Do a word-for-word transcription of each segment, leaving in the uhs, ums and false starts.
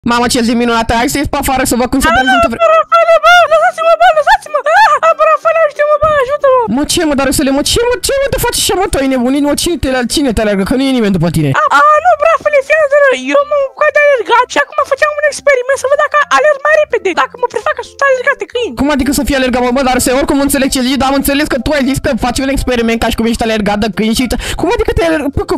Mamă, ce zi minunată, hai să ies pe afară să văd cum se prezintă. Bă, Rafale, bă, lăsați-mă, bă, lăsați-mă. Ah, bă, Rafale, ajută-mă, bă, ajută-mă. Mă, ce mă, Darusele, mă, ce mă, ce mă te faci așa, mă, tu ai nebunit, mă, cine te, cine te alergă, că nu e nimeni după tine. A, a nu, bă, Rafale, fii atent, eu m-am bucat de alergat și acum făceam un experiment să văd dacă alerg mai repede, dacă mă prefac că sunt alergate câini. Cum adică să fii alergat, mă, bă, Darusele, oricum nu înțeleg ce zici, dar am înțeles că tu ai zis că faci un experiment ca și cum ești alergat de câini și cum adică te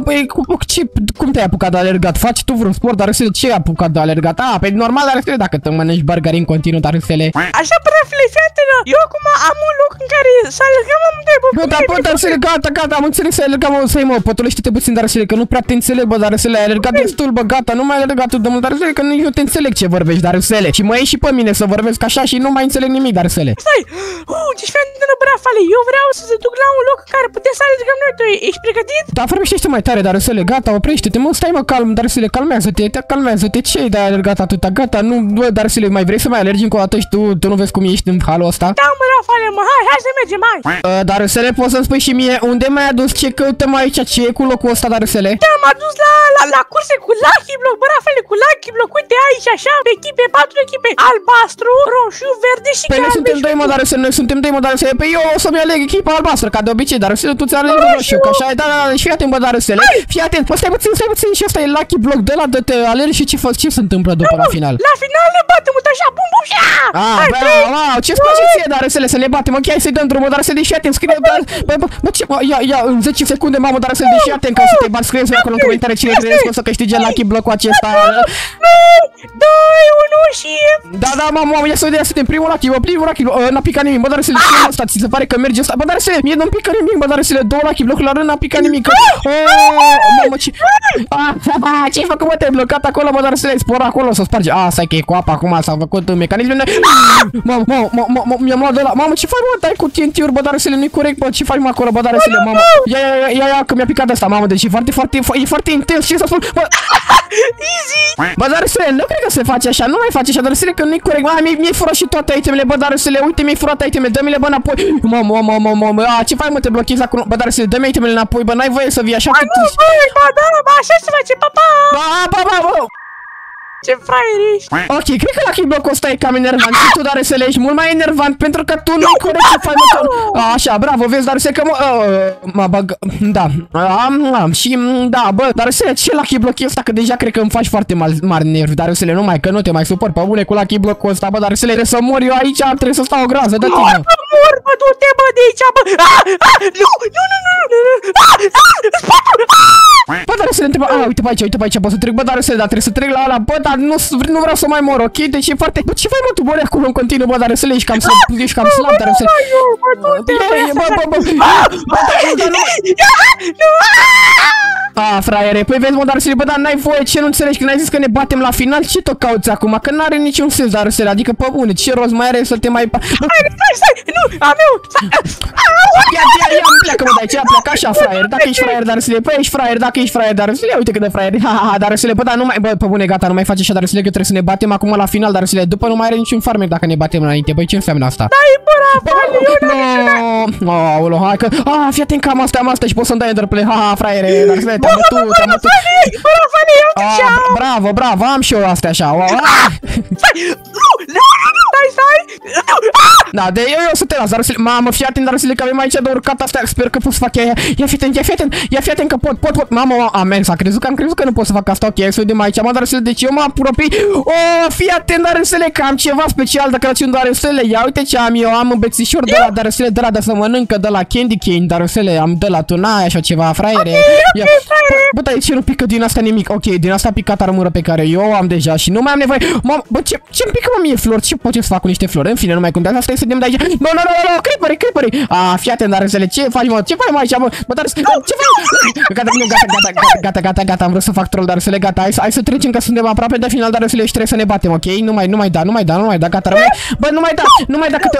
cum te-ai apucat de alergat? Faci tu vreun sport, Darusele, ce ai apucat de alergat? A, pe normal, Darusele, dacă te mănânci burgeri în continuu, Darusele. Așa, bă, Rafale, fii atent, eu acum am un loc în care să alergăm amândoi, bă. Bă, dar, bă, Darusele, gata, gata, am înțeles, ai alergat, mă, să-i, mă, pătulește-te puțin, Darusele, că nu prea te înțeleg, bă, Darusele, ai alergat destul, bă, gata, nu mai ai alergat tu de mult, Darusele, că nici nu te înțeleg ce vorbești, Darusele. Și mă iei și pe mine să vorbesc așa și nu mai înțeleg nimic, Darusele. Stai, uh, deci fii atent, bă, Rafale, eu vreau să se duc la un loc în care putem să alergăm noi doi, ești pregătit? Da, vorbește mai tare, Darusele, gata, oprește-te, mă, stai, mă, calm, Darusele, calmează-te, te calmează-te, ce-ai de alergat atâta, gata, nu, bă, Darusele, mai vrei să mai alergi încă o dată și tu, tu nu vezi cum ești în halul ăsta? Da, mă, Rafale, mă, hai, hai să mergem, hai. Uh, Darusele, poți să-mi spui și mie, unde m-ai adus, ce căutăm aici, ce e cu locul ăsta, Darusele? Te-am adus la, la, la curse cu Lucky Block, bă, Rafale, cu Lucky Block, uite aici, așa, echipe, patru echipe, albastru, roșu, verde și Păi noi suntem doi, mă, Darusele, noi suntem doi, mă, Darusele, păi eu o să-mi aleg echipa albastră, ca de obicei, Darusele, tu ți-alegi roșu, că așa e, da, da, da, și fii atent, bă, Darusele, fii atent, bă, stai puțin, stai puțin, și ăsta e Lucky Block, de la de te alergi și ce faci, ce se întâmplă după la final? La final ne batem, uite așa, bum, bum, și Ah, bă, wow, ce-ți place ție, Darusele, să ne batem, ok, să-i dăm drumul, Darusele, și atent, scrie, bă, bă, bă, ce, ia, ia, în zece secunde, mamă, Darusele, și atent, ca să te bat, scrie acolo în comentarii cine crezi că o să câștige Lucky Block-ul acesta. doi, unu și... Da, da, mamă, mamă, ia să vedem, suntem primul Lucky, bă, primul Lucky, n-a picat nimic, bă, Darusele, ce e ăsta, ți se pare că merge ăsta, bă, Darusele, mie nu-mi pică nimic, bă, Darusele, două Lucky Block-uri la rând, n-a picat nimic, mamă, ce... Ce-ai făcut, mă, te-ai blocat acolo, bă, Darusele, spor acolo, să sparge, a, stai că e cu apa, acum s-a făcut mecanismul, mamă, mamă, mamă, mi-am luat de la, mamă, ce faci, mă, dai cu T N T-uri, bă, Darusele, nu-i corect, bă, ce faci, mă, acolo, bă, Darusele, mamă, ia, ia, ia, ia, ia, că mi-a picat asta, mamă, deci e foarte, foarte, e foarte intens, ce să spun, bă, easy! Bă, Darusele, nu cred că se face așa, nu mai face așa, Darusele, că nu-i corect, mă, mi-ai furat și toate itemele, bă, Darusele, uite, mi-ai furat itemele, dă-mi-le, bă, înapoi, mamă, mamă, mamă, mamă, a, ce faci, mă, te blochezi acolo, bă, Darusele, dă-mi itemele înapoi, bă, n-ai voie să vii așa, Ba nu, bă, ba da, bă, așa se face, pa, pa! Ba, ba, ba, ba! Ce fraier ești! Ok, cred că Lucky Block-ul ăsta e cam enervant și tu, Darusele, ești mult mai enervant pentru că tu nu-i corect ce faci, mă, așa, bravo, vezi, Darusele, că mă, mă bag, da, am, am, și, da, bă, Darusele, ce Lucky Block e ăsta, că deja cred că îmi faci foarte mari nervi, Darusele, numai că nu te mai supăr pe bune cu Lucky Block-ul ăsta, bă, Darusele, trebuie să mor eu aici, trebuie să stau o groază, dă-te, mă. Mor, bă, du-te, bă, de aici, bă, nu, nu, nu, nu, nu, bă, Darusele, întreba, a, uite pe aici, uite pe aici, pot să trec, bă, Darusele, dar trebuie să trec la ăla, bă, dar nu, nu vreau să mai mor, ok? Deci e foarte... Bă, ce faci, mă, tu mori acolo în continuu, bă, Darusele, ești cam slab, ești cam slab, Darusele. Bă, bă, bă, a, fraiere, păi vezi, mă, Darusele, bă, dar n-ai voie, ce nu înțelegi, că n-ai zis că ne batem la final, ce tot cauți acum, că n-are niciun sens, Darusele, adică, pe bune, ce rost mai are să te mai... Stai, stai, nu, a meu, ia, ia, ia, pleacă, mă, de aici, ia, pleacă, așa, fraier, dacă ești fraier, Darusele, păi ești fraier, dacă ești fraier, Darusele, uite cât de fraier, ha, ha, ha, Darusele, bă, dar nu mai, bă, pe bune, gata, nu mai face așa, Darusele, că trebuie să ne batem acum la final, Darusele, după nu mai are niciun farmer dacă ne batem înainte, băi, ce înseamnă asta? Dai, bă, Rafale, eu n-am aolo, hai că, a, fii atent că am asta, am asta și pot să-mi dai underplay, ha, ha, fraiere, Darusele, te-am bătut, te-am bătut. Bă, Rafale, eu așa. Bravo, bravo, am și eu astea așa, stai, nu, nu, stai, stai, da, de eu, eu să te las, Darusele, mamă, fii atent, Darusele, că avem aici de urcat astea, sper că pot să fac ea, ia fii atent, ia fii atent, ia fii atent că pot, pot, pot, mamă, amen, s-a crezut că am crezut că nu pot să fac asta, ok, să vedem aici, mă, Darusele, deci eu mă apropii, oh, fii atent, Darusele, că am ceva special de Crăciun, Darusele, ia uite ce am eu, am un bețișor de la Darusele, de la de să mănâncă, de la Candy Cane, Darusele, am de la tunaia așa ceva, fraiere, ia, bă, dar ce nu pică din asta nimic, ok, din asta a picat armură pe care eu am deja și nu mai am nevoie, mamă, bă, ce, ce-mi pică, mă, mie flori, ce pot să fac cu niște flori, în fine, nu mai contează, asta e să dăm de aici, nu, nu, nu, nu, creeperi, creeperi, a, fii atent, Darusele, ce faci, mă, ce faci, mă, aici, mă, bă, Darusele, ce faci, gata, nu, gata, gata, gata, gata, gata, gata, am vrut să fac troll, Darusele, gata, hai, hai să trecem, că suntem aproape de final, Darusele, și trebuie să ne batem, ok, nu mai, nu mai da, nu mai da, nu mai da, gata, rămâne, bă, nu mai da, nu mai da, că te...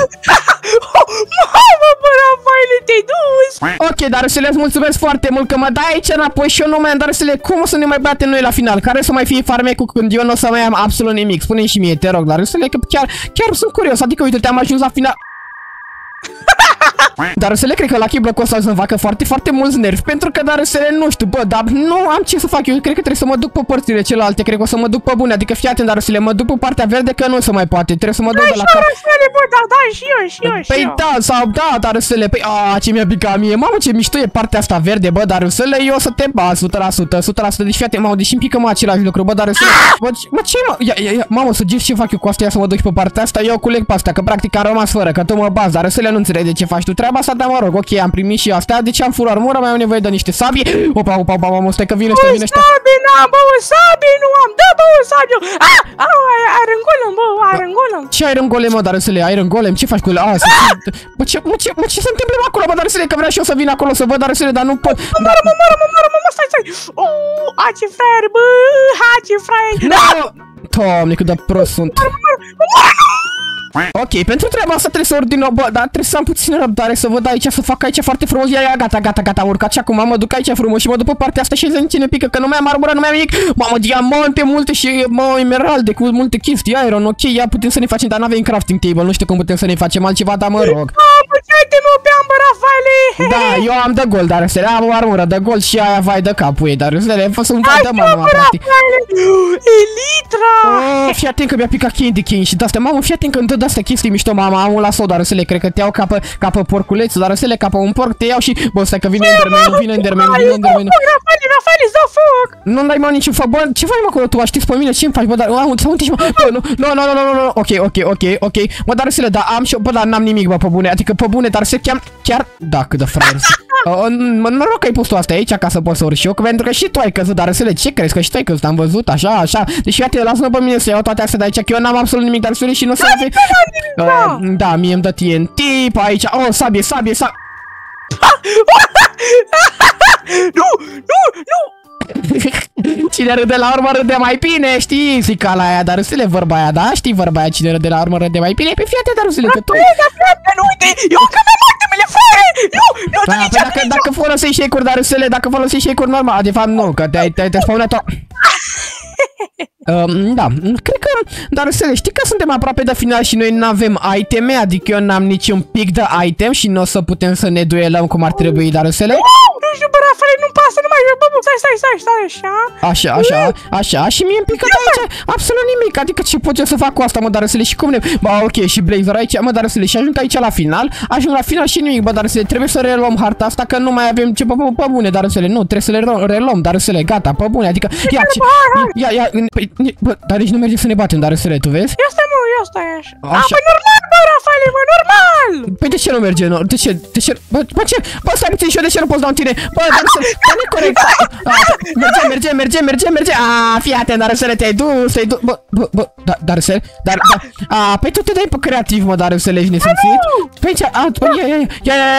Mamă, bă, Rafale, te-ai dus! Ok, Darusele, îți mulțumesc foarte mult că mă dai aici înapoi și eu nu mai am, Darusele, cum o să ne mai batem noi la final? Care să mai fie farmecul când eu nu o să mai am absolut nimic? Spune-mi și mie, te rog, Darusele, că chiar, chiar sunt curios, adică uite, te-am ajuns la final... Dar să le cred că la Block-ul ăsta o să-mi facă foarte, foarte mulți nervi. Pentru că, dar să le nu știu, bă, dar nu am ce să fac. Eu cred că trebuie să mă duc pe părțile celelalte. Cred că o să mă duc pe bune. Adică fii atent, dar să le mă duc pe partea verde, că nu se mai poate. Trebuie să mă duc de la cap. Bă, da, da, și eu, și eu, și Păi eu. da, sau da, dar să le... Păi, a, ce mi-a picat mie. Mamă, ce mișto e partea asta verde, bă, dar să le eu să te ba, o sută la sută, o sută la sută. Deci fii atent, mamă, deși îmi pică mă același lucru, bă, dar să le... Bă, mă, ce mă? Ia, ia, ia, mamă, să ce fac eu cu asta? Ia să mă duc pe partea asta, eu culeg pe asta, că practic am rămas fără, că tu mă bazi, dar să le nu înțeleg de ce faci tu treaba asta, dar mă rog, ok, am primit și asta, de ce am full armură, mai am nevoie de niște sabii. Opa, opa, opa, mamă, stai că vine ăștia, vine ăștia. Sabie n-am, bă, sabie nu am, da, bă, sabie. Ah, ah, Iron Golem, bă, Iron Golem. Ce Iron Golem, mă, dar să le Iron Golem, ce faci cu ele? A, să Bă, ce, mă, ce, mă, ce se întâmplă acolo, mă, dar să le, că vreau și eu să vin acolo să văd, dar să le, dar nu pot. Mă moară, mă moară, mă moară, mă moară, stai, stai. Oh, a, ce fraier, bă, ha, ce fraier. Doamne, cât de prost sunt. Ok, pentru treaba asta trebuie să ordin o, bă, dar trebuie să am puțină răbdare să văd aici, să fac aici foarte frumos. Ia, ia, gata, gata, gata, am urcat și acum mă duc aici frumos și mă duc pe partea asta și zăni cine pică, că nu mai am armură, nu mai am nimic. Mamă, diamante multe și, mă, emeralde cu multe chestii, iron, ok, ia, putem să ne facem, dar n-avem crafting table, nu știu cum putem să ne facem altceva, dar mă rog. Mamă, ce ai temut pe ambă, Rafaele. Da, eu am de gol, dar să le am o armură de gol și aia vai de capul ei, dar să le fac să-mi vai de mama, practic. Elitra! Oh, fii atent că mi-a picat Candy King și de-astea, mamă, fii atent că îmi dă de-astea chestii mișto, mama, am un la soda, răsele, cred că te iau ca pe, ca pe porculeț, dar răsele, ca pe un porc, te iau și, bă, stai că vine Enderman, vine Enderman, vine Enderman. Rafaele, Rafaele, îți dau foc! Nu-mi dai, mă, niciun foc, bă, ce faci, mă, acolo, tu aștepți pe mine, ce-mi faci, bă, dar, să uite, mă, bă, nu, nu, nu, nu, nu, nu, ok, ok, ok, ok, mă, dar răsele, da, am și, bă, dar n-am nimic, bă, pe bune, adică pe bune, dar se cheam, chiar, da, cât de fraier. Mă, noroc că ai pus tu asta aici ca să pot să urc și eu, pentru că și tu ai căzut, dar răsele, ce crezi, că și tu ai căzut, am văzut, așa, așa, deci iată, lasă-mă pe mine să iau toate astea de aici, că eu n-am absolut nimic, dar răsele și nu să avem. Uh, da, mie îmi dă T N T pe aici. Oh, sabie, sabie, sabie. Nu, nu, nu. Cine râde la urmă râde mai bine, știi? Zica la aia, dar Rusule, vorba aia, da? Știi vorba aia, cine râde la urmă râde mai bine? Pe fiate, dar Rusule, că tu... Nu, uite, eu încă mi-am ultimele frere! Nu, nu, da, nici dacă, dacă folosești shake-uri, dar Rusule, dacă folosești shake-uri normal, de fapt nu, că te-ai te, te spawnat-o. Um, da, cred că, dar Rusule, știi că suntem aproape de final și noi n-avem iteme, adică eu n-am niciun pic de item și nu o să putem să ne duelăm cum ar trebui, dar Rusule? Nu știu, bă, Rafael, nu-mi pasă, nu mai eu, bă, bă, stai, stai, stai, stai, așa. Așa, așa, așa, și mie îmi pică de aici absolut nimic, adică ce pot eu să fac cu asta, mă, dar Rusule, și cum ne... Ba, ok, și Blazer aici, mă, dar Rusule, și ajung aici la final, ajung la final și nimic, bă, dar Rusule, trebuie să reluăm harta asta, că nu mai avem ce, pe, pe bune, dar Rusule, nu, trebuie să le reluăm, dar Rusule, gata, pe bune, adică, ia, ce, ia, ia, păi, bă, dar nici nu merge să ne batem, dar Rusule, tu vezi? Ia stai, mă, ia stai așa. Așa. A, păi normal, bă, Rafael, bă, normal! Păi de ce nu merge, nu? De ce, de ce, bă, bă, ce, bă, stai puțin și eu de ce nu poți da în tine? Bă, dar Rusule, dar nu e corect, merge, merge, merge, merge, merge, a, fii atent, dar Rusule, te-ai dus, te-ai dus, bă, bă, bă, dar, dar Rusule, dar, dar, a, păi tu te dai pe creativ, mă, dar Rusule, ești nesimțit? Păi ce, a, păi, ia, ia, ia, ia,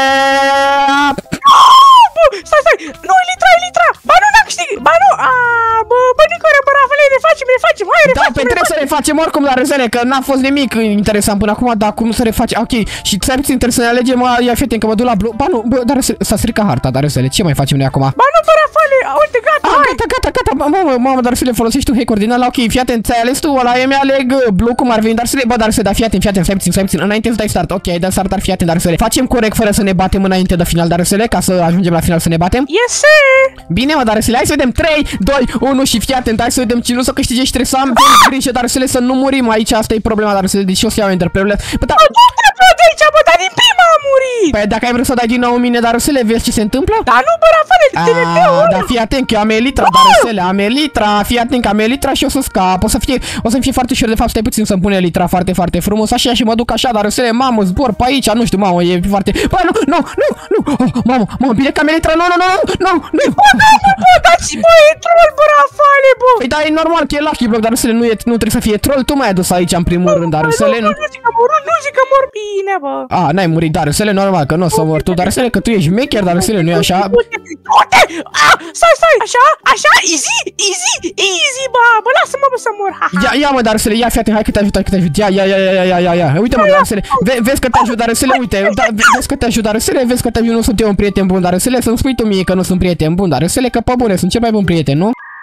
Stai, stai, nu, Elitra, Elitra, ba nu, n-am câștigat, ba nu, a, bă, bă, Nicore, bă, Rafael, ne facem, ne facem, hai, da, păi trebuie să refacem oricum, dar Rusule, că n-a fost nimic interesant până acum, dar cum să refacem, ok, și ți-ai puțin, trebuie să ne alegem, ia fii că mă duc la blu, ba nu, bă, dar s-a stricat harta, dar Rusule, ce mai facem noi acum? Ba nu, bă, Rafael, uite, gata, ah, gata, gata, gata, mamă, mamă, dar Rusule, folosești tu hack-uri din ăla, ok, fii atent, ți-ai ales tu, ăla, eu mi-aleg blue cum ar veni, dar Rusule, bă, dar Rusule, da, fii atent, fii atent, stai puțin, stai puțin, înainte să dai start, ok, ai dat start, dar fii atent, dar Rusule, facem corect fără să ne batem înainte de final, dar Rusule, ca să ajungem la final să ne batem? Yes, sir! Bine, mă, dar Rusule, hai să vedem, trei, doi, unu și fii atent, hai să vedem cine o să câștige și trebuie să am grijă, dar Rusule, să nu murim aici, asta e problema, dar Rusule, deci o să iau interperile. Bă, da, nu trebuie de aici, bă, dar din prima a murit! Păi dacă ai vrut să dai din nou în mine, dar Rusule, vezi ce se întâmplă? Da, nu, bă, Rafael, T V P-ul! Da, fii atent, că eu am Elitra, dar Rusule, am Elitra, fii atent că am Elitra și o să scap, o să fie, o să-mi fie foarte ușor, de fapt, stai puțin să-mi pune Elitra foarte, foarte frumos, așa și mă duc așa, dar Rusule, mamă, zbor pe aici, nu știu, mamă, e foarte, bă, nu, nu, nu, nu, oh, mamă, mamă, bine că am Elitra, nu, nu, nu, nu, nu, bă, nu, bă, dați, bă, e troll, bă, Rafael, bă! Păi da, e normal că e Lucky Block, dar Rusule, nu, e, nu trebuie să fie troll, tu m-ai adus aici în primul rând, dar Rusule, nu... Nu zic că mor, nu zic că mor bine, bă! A, n-ai murit, dar Rusule, normal că nu o să mor tu, dar Rusule, că tu ești mecher, dar Rusule, nu e așa? Uite, stai, stai, așa, așa, easy, easy, easy, bă, bă, lasă-mă, bă, să mor, ha, ha. Ia, ia, mă, dar Rusule, ia, fii atent, hai că te ajut, hai că te ajut, ia, ia, ia, ia, ia, ia, ia, uite, mă, dar Rusule, ve vezi că te ajut, dar Rusule, uite, da, vezi că te ajut, dar Rusule, vezi că te ajut, nu sunt eu un prieten bun, dar Rusule, să-mi spui tu mie că nu sunt prieten bun, dar Rusule, că pe bune, sunt cel mai bun prieten, nu?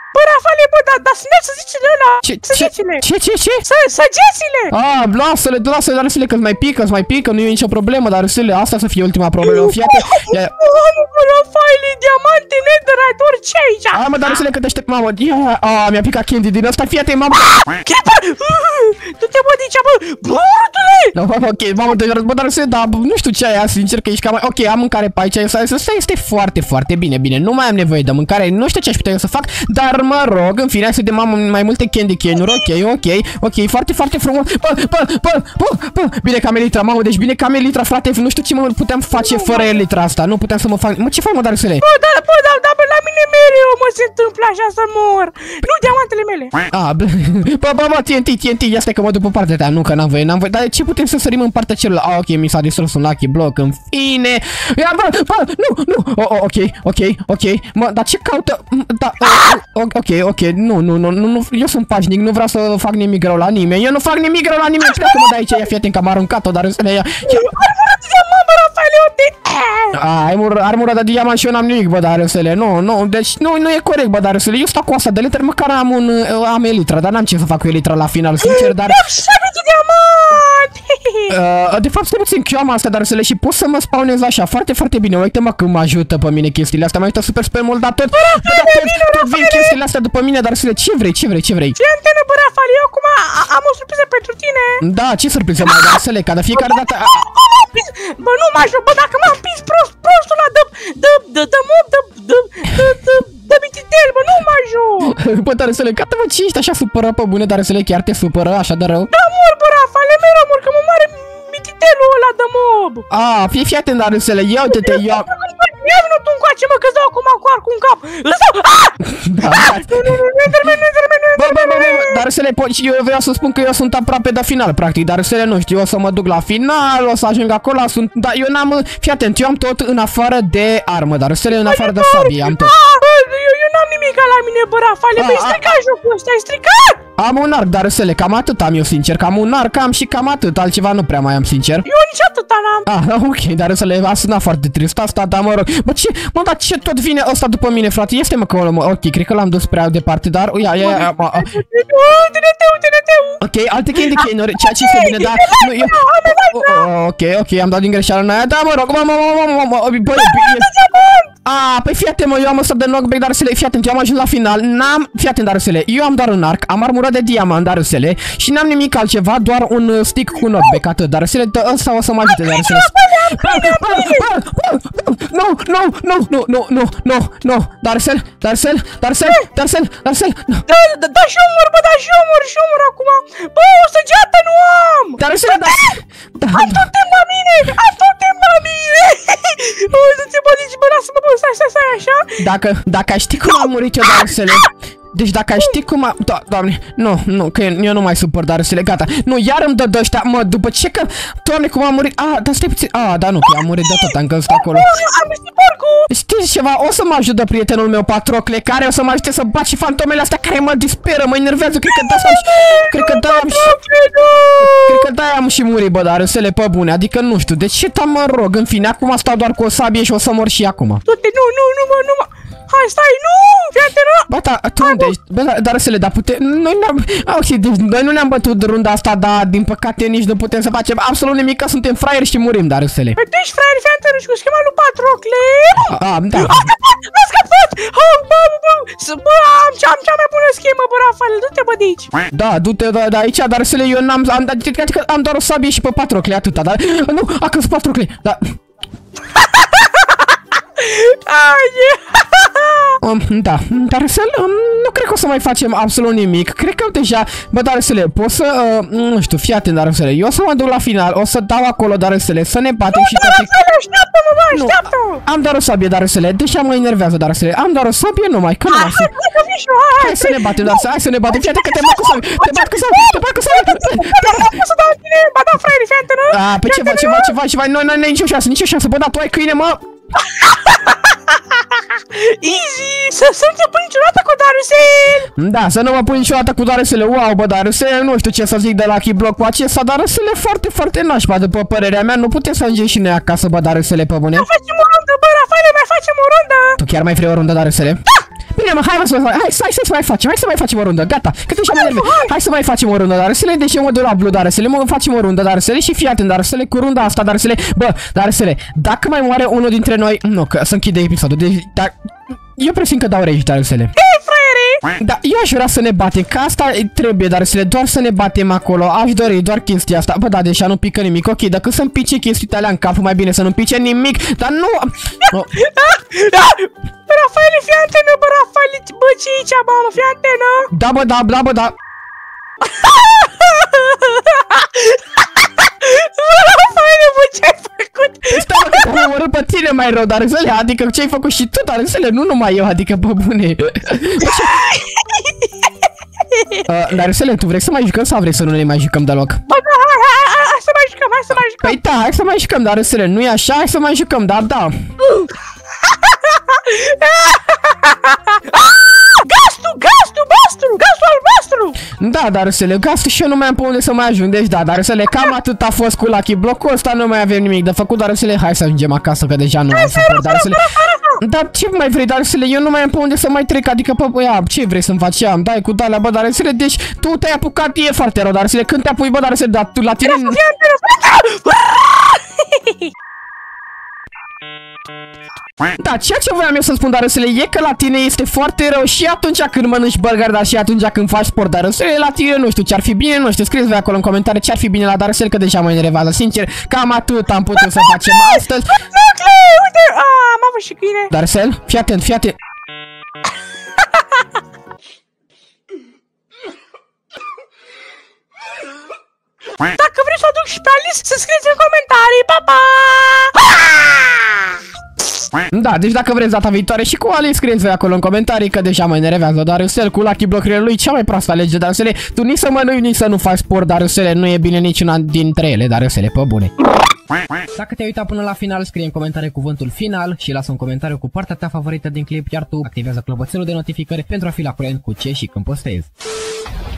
Bă, Rafale, bă, dar da, sunt săgețile ăla. Ce, săgețile. Ce, ce, ce? Să, săgețile. Ah, lasă-le, lasă-le, dar răsele, că-ți mai pică, îți mai pică, nu e nicio problemă, dar răsele, asta să fie ultima problemă, fiate. Mamă, bă, Rafale, diamante, netherite, orice aici. Hai, mă, dar răsele, că te aștept, mamă, ia, a, mi-a picat candy din ăsta, fiate, mamă. Creeper! Du-te, bă, de aici, bă, burdule. No, ok, mamă, bă, dar răsele, dar nu știu ce ai, sincer, că ești cam, ok, am mâncare pe aici, asta este foarte, foarte bine, bine, nu mai am nevoie de mâncare, nu știu ce aș putea eu să fac, dar mă rog, în fine, să de mamă mai multe candy cane-uri, ok, ok, ok, foarte, foarte frumos, bă, bă, bă, bă, bă, bine ca Melitra, mamă, deci bine ca Melitra, frate, nu știu ce mă puteam face fără Elitra asta, nu puteam să mă fac, mă, ce fac, mă, dar răsele? Bă, da, bă, da, da, bă, la mine mereu mă se întâmplă așa să mor, nu diamantele mele. Ah, bă, bă, bă, T N T, T N T, ia stai că mă duc pe partea ta, nu, că n-am voie, n-am voie, dar ce putem să sărim în partea celuilalt? Ah, ok, mi s-a distrus un lucky block, în fine, ia, bă, bă, nu, nu, oh, oh, ok, ok, ok, mă, dar ce caută, da, ok, ok, nu, nu, nu, nu, eu sunt pașnic, nu vreau să fac nimic rău la nimeni, eu nu fac nimic rău la nimeni, pleacă-mă de aici, ia, fii atent că am aruncat-o, dar să ne ia, armura de diamant și eu n-am nimic, bă, dar răsele, nu, nu, deci nu, nu e corect, bă, dar răsele, eu stau cu asta de liter, măcar am un, am elitra, dar n-am ce să fac cu elitra la final, sincer, dar... Uh, de fapt, stai puțin, că eu am asta, dar răsele, și pot să mă spawnez așa, foarte, foarte bine, uite-mă cum mă ajută pe mine chestiile astea, mă ajută super, super mult, dar tot, tot vin chestiile astea după mine, dar răsele, ce vrei, ce vrei, ce vrei? Fii antenă, bă, Rafale, eu acum am o surpriză pentru tine. Da, ce surpriză mai, dar răsele, ca de fiecare dată... Bă, nu mă ajut, bă, dacă m-am pins prost, prostul ăla, dă, dă, dă, dă mob, dă, dă, dă, dă, dă mititel, bă, nu mă ajut. Bă, dar răsele, gata, mă, ce ești așa supără pe bune, dar răsele, chiar te supără așa de rău? Da, mor, bă, Rafale, mereu mor, că mă moare mititelul ăla de mob. Ah, fii, fii atent, dar răsele, ia uite-te, ia... Ia vină tu încoace, mă, că-ți dau acum cu arcul în cap. Îți dau... Da, nu, nu, nu, nu, Enderman, Enderman, Bă, bă, bă, bă, dar răsele, eu vreau să spun că eu sunt aproape de final, practic, dar răsele, nu știu, o să mă duc la final, o să ajung acolo, sunt, dar eu n-am, fii atent, eu am tot în afară de armă, dar răsele în afară de sabie, am tot. Eu, eu n-am nimic la mine, bă, Rafale, băi, stricat jocul ăsta, ai stricat! Am un arc, dar răsele, cam atât am eu, sincer, cam un arc am și cam atât, altceva nu prea mai am, sincer. Eu nici atâta n-am. Ah, ok, dar răsele, a sunat foarte trist asta, dar mă rog. Bă, ce, mă, dar ce tot vine ăsta după mine, frate? Este, mă, că mă, ok, cred că l-am dus prea departe, dar, ia, ia, ia, ok, alte candy cane-uri, ceea ce este bine, dar, nu, eu, ok, ok, am dat din greșeală în aia, da, mă rog, mă, mă, mă, mă, mă, băi, a, păi fii atent, mă, eu am ăsta de knockback, dar răsele, fii atent, eu am ajuns la final, n-am, fii atent, dar răsele, eu am doar un arc, am armură de diamant, dar răsele, și n-am nimic altceva, doar un stick cu knockback, atât, dar răsele, ăsta o să mă ajute, dar răsele. Nu, nu, nu, nu, nu, nu, nu, nu, Darcel, Darcel, Darcel, Darcel, Darcel. Da, da, da și omor, bă, da și omor, și omor acum. Bă, o săgeată nu am. Darcel, da. Am tot timp la mine, am tot timp la mine. Du-te, bă, deci, bă, lasă-mă, bă, stai, stai, stai, așa. Dacă, dacă ai ști cum am murit eu, Darcel. Deci dacă ai ști cum a... Da, doamne, nu, nu, că eu nu mai supăr, dar răsele, gata. Nu, iar îmi dă de ăștia, mă, după ce că... Doamne, cum am murit... Ah, dar stai puțin... Ah, da, nu, că am murit de tot, am căzut acolo. Am ieșit porcul! Știți ceva? O să mă ajute prietenul meu, Patrocle, care o să mă ajute să bat și fantomele astea care mă disperă, mă enervează. Cred că da, am și... Cred că da, am și... Cred că da, am și murit, bă, dar răsele pe bune, adică nu știu. Deci ce mă rog, în fine, acum stau doar cu o sabie și o să mor și acum. Du-te, nu, nu, nu, mă, nu, mă... Hai, stai, nu! Fii nu! Bă, da, tu unde ești? Bă, dar, dar răsele, dar putem... Noi ne-am... Ok, deci noi nu ne-am bătut runda asta, dar din păcate nici nu putem să facem absolut nimic, că suntem fraieri și murim, dar răsele. Păi tu ești fraier, fii atent, și cu schema lui Patrocle! Ah, da. A scăpat! A scăpat! Oh, bă, bă, bă, am cea, am cea mai bună schemă, bă, Rafale, du-te, bă, de aici! Da, du-te de aici, dar răsele, eu n-am... Am, adică am doar o sabie și pe Patrocle, atâta, dar... Nu, a căzut Patrocle, dar... Um, da, dar răsele, um, nu cred că o să mai facem absolut nimic. Cred că deja, bă, dar răsele, pot să, uh, nu știu, fii atent, dar răsele, eu o să mă duc la final, o să dau acolo, dar răsele, să ne batem și toate. Așteaptă-mă, bă, așteaptă-mă! Am doar o sabie, dar răsele, deja mă enervează, dar răsele, am doar o sabie numai, că nu mai sunt. Hai să ne batem, dar hai să ne batem, fii atent că te bat cu sabie, te bat cu sabie, te bat cu sabie. O să dau tine, ba da, fraieri, fii atent, nu? Ah, pe ceva, ceva, ceva, ceva, noi, noi, noi, nicio șansă, nicio șansă, bă, da, tu ai câine, mă. Easy! Să, să nu te pui niciodată cu Darusel! Da, să nu mă pui niciodată cu Darusele. Wow, bă, Darusele, nu știu ce să zic de Lucky Block cu acesta, Darusele foarte, foarte nașpa, după părerea mea. Nu putem să ajungem și noi acasă, bă, Darusele, pe bune. Mai facem o rundă, bă, Rafale, mai facem o rundă! Tu chiar mai vrei o rundă, Darusele? Da! bine, mă, hai, mă, să mai, hai, hai, să mai facem, hai să mai facem o rundă, gata, câte și am hai să mai facem o rundă, dar să le deci eu mă duc la Blue, dar să le mă facem o rundă, dar să le și fii atent, dar să le cu runda asta, dar să le, bă, dar să le, dacă mai moare unul dintre noi, nu, că să închide episodul, deci, dar, eu presimt că dau rage, dar să le. Da, eu aș vrea să ne batem, că asta trebuie, dar să le doar să ne batem acolo, aș dori doar chestia asta. Bă, da, deja nu pică nimic, ok, dacă să-mi pice chestiile alea în cap, mai bine să nu pice nimic, dar nu... Oh. Bă, Rafaele, fii antenă, bă, Rafaele, bă, ce aici, mamă, fii antenă? Da, bă, da, da, bă, da. Bă, Rafaele, bă, ce-ai făcut? Stai, bă, că am omorât pe tine mai rău, dar să le, adică ce-ai făcut și tu, dar să le, nu numai eu, adică, bă, bune. Uh, dar să le, tu vrei să mai jucăm sau vrei să nu ne mai jucăm deloc? Bă, da, hai, hai, hai, hai să mai jucăm, hai să mai jucăm. Păi da, hai să mai jucăm, dar să le, nu e așa, hai să mai jucăm, dar da. Gastul, gastul, gastul, gastul albastru! Da, dar să le gastul și eu nu mai am pe unde să mai ajung, deci da, dar să le cam atât a fost cu Lucky Block-ul ăsta, nu mai avem nimic de făcut, dar să le, hai să ajungem acasă, că deja nu am suport, dar să le... Dar ce mai vrei, dar să le, eu nu mai am pe unde să mai trec, adică, bă, băia, ce vrei să-mi faci, am, dai cu dalea, bă, dar să le, deci, tu te-ai apucat, e foarte rău, dar să le, când te apui, bă, dar să le, dar tu la tine... Da, ceea ce voiam eu să spun, dar râsele, e că la tine este foarte rău și atunci când mănânci burger, dar și atunci când faci sport, dar râsele, la tine, nu știu, ce-ar fi bine, nu știu, scrieți voi acolo în comentarii ce-ar fi bine la Darcel, că deja mă enervează, sincer, cam atât am putut să facem astăzi. Uite, am avut și câine. Darcel, fii atent, fii atent. Dacă vrei să o duc și pe Alice, să scrieți în comentarii, pa, pa! Da, deci dacă vreți data viitoare și cu Ali, scrieți voi acolo în comentarii că deja mă enervează, dar Rusel cu Lucky Block-urile lui cea mai proastă alege, dar Rusele, tu nici să mănânci, nici să nu faci sport, dar Rusele, nu e bine niciuna dintre ele, dar Rusele, pe bune. Dacă te-ai uitat până la final, scrie în comentarii cuvântul final și lasă un comentariu cu partea ta favorită din clip, iar tu activează clopoțelul de notificări pentru a fi la curent cu ce și când postezi.